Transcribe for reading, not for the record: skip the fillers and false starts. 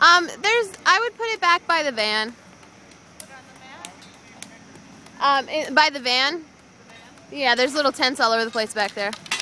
I would put it back by the van. Put it on the mat? By the van. Yeah, there's little tents all over the place back there.